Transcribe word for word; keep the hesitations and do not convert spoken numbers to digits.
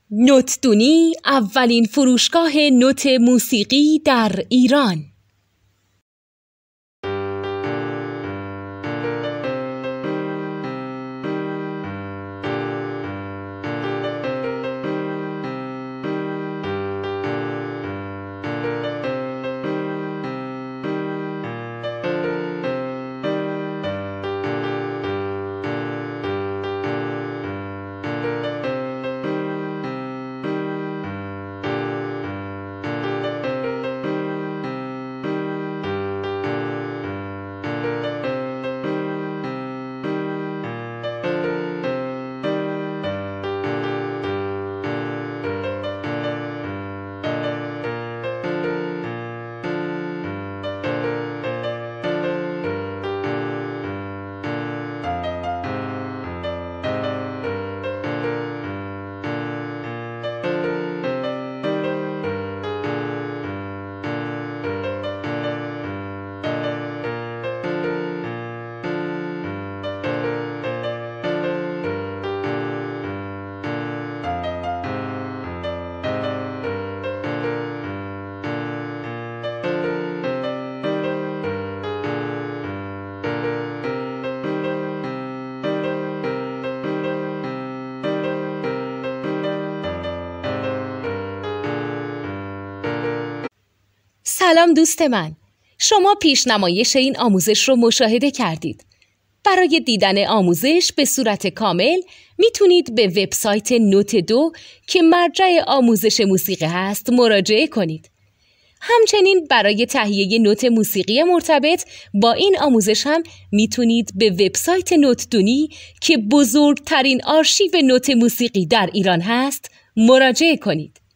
نوتدونی اولین فروشگاه نوت موسیقی در ایران. سلام دوست من، شما پیشنمایش این آموزش رو مشاهده کردید. برای دیدن آموزش به صورت کامل میتونید به وبسایت نوت دو که مرجع آموزش موسیقی هست مراجعه کنید. همچنین برای تهیه نوت موسیقی مرتبط با این آموزش هم میتونید به وبسایت نوتدونی که بزرگترین آرشیو نوت موسیقی در ایران هست مراجعه کنید.